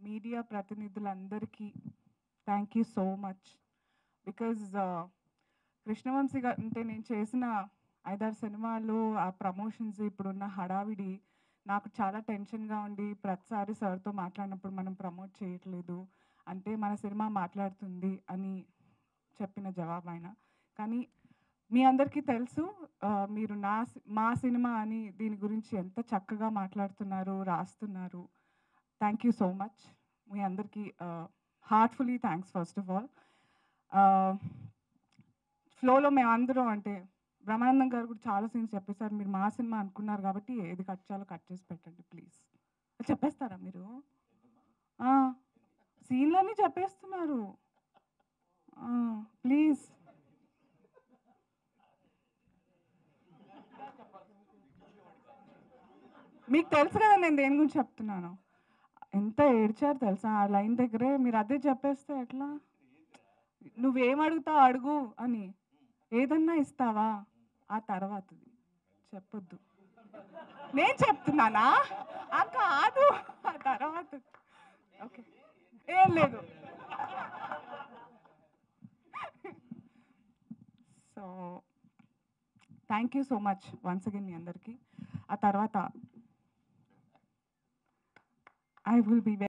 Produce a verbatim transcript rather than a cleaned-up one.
Media ప్రతినిధులందరికీ thank you so much. Because Krishnavamsi garu అంటే నేను చేసిన ఐదారు సినిమాలు, ఆ ప్రమోషన్స్, ఇప్పుడున్న హడావిడి నాకు చాలా టెన్షన్‌గా ఉండి ప్రతిసారి సార్‌తో మాట్లాడినప్పుడు మనం ప్రమోట్ చేయట్లేదు అంటే మన సినిమా మాట్లాడుతుంది అని చెప్పిన జవాబు ఆయన. కానీ మీ అందరికీ తెలుసు ఆహ్, మీరు నా సి మా సినిమా అని దీని గురించి ఎంత చక్కగా మాట్లాడుతున్నారు, రాస్తున్నారు. Thank you so much. మీ అందరికీ ah, heartfully thanks first of all. Ah, ఫ్లోలో మేమందరం అంటే బ్రహ్మానందం గారు కూడా చాలా సీన్స్ చెప్పేసారు. మీరు మా సినిమా అనుకున్నారు కాబట్టి ఏది కట్ చేయాలో కట్ చేసి పెట్టండి ప్లీజ్. చెప్పేస్తారా మీరు? ఆ! సీన్‌లన్నీ చెప్పేస్తున్నారు. ఆ! ప్లీజ్. మీకు తెలుసు కదా నేను దేని గురించి చెప్తున్నానో. ఎంత ఏడ్చారో తెలుసా? ఆ లైన్ దగ్గరే మీరు అదే చెప్పేస్తే ఎట్లా? నువ్వేం అడుగుతావు అడుగు అని. ఏదన్నా ఇస్తావా? ఆ తర్వాతది. చెప్పొద్దు. నేను చెప్తున్నానా? ఆ! కాదు. ఆ తర్వాత. ఓకే. ఏం లేదు. So, thank you so much once again మీ అందరికి. ఆ తర్వాత ఐ విల్ బి వెరీ